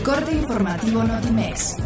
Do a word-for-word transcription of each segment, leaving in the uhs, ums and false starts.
corte informativo Notimex.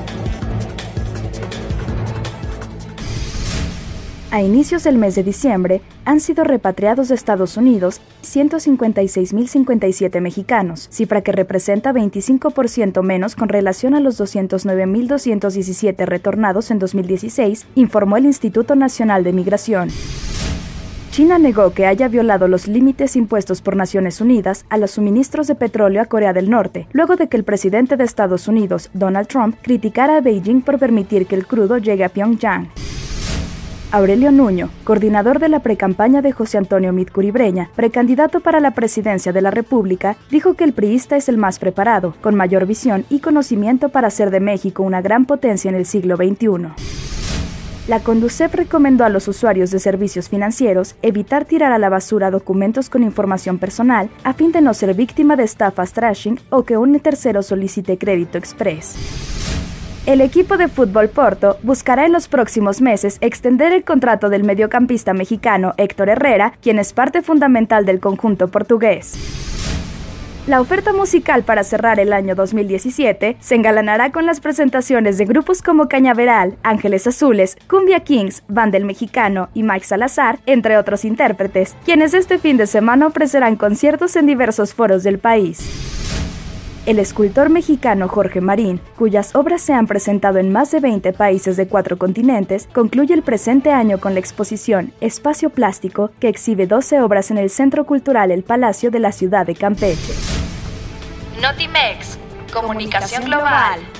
A inicios del mes de diciembre, han sido repatriados de Estados Unidos ciento cincuenta y seis mil cincuenta y siete mexicanos, cifra que representa veinticinco por ciento menos con relación a los doscientos nueve mil doscientos diecisiete retornados en dos mil dieciséis, informó el Instituto Nacional de Migración. China negó que haya violado los límites impuestos por Naciones Unidas a los suministros de petróleo a Corea del Norte, luego de que el presidente de Estados Unidos, Donald Trump, criticara a Beijing por permitir que el crudo llegue a Pyongyang. Aurelio Nuño, coordinador de la precampaña de José Antonio Meade Curibreña, precandidato para la presidencia de la República, dijo que el priista es el más preparado, con mayor visión y conocimiento para hacer de México una gran potencia en el siglo veintiuno. La Conducef recomendó a los usuarios de servicios financieros evitar tirar a la basura documentos con información personal a fin de no ser víctima de estafas trashing o que un tercero solicite crédito express. El equipo de fútbol Porto buscará en los próximos meses extender el contrato del mediocampista mexicano Héctor Herrera, quien es parte fundamental del conjunto portugués. La oferta musical para cerrar el año dos mil diecisiete se engalanará con las presentaciones de grupos como Cañaveral, Ángeles Azules, Cumbia Kings, Banda El Mexicano y Mike Salazar, entre otros intérpretes, quienes este fin de semana ofrecerán conciertos en diversos foros del país. El escultor mexicano Jorge Marín, cuyas obras se han presentado en más de veinte países de cuatro continentes, concluye el presente año con la exposición Espacio Plástico, que exhibe doce obras en el Centro Cultural El Palacio de la ciudad de Campeche. Notimex, comunicación global.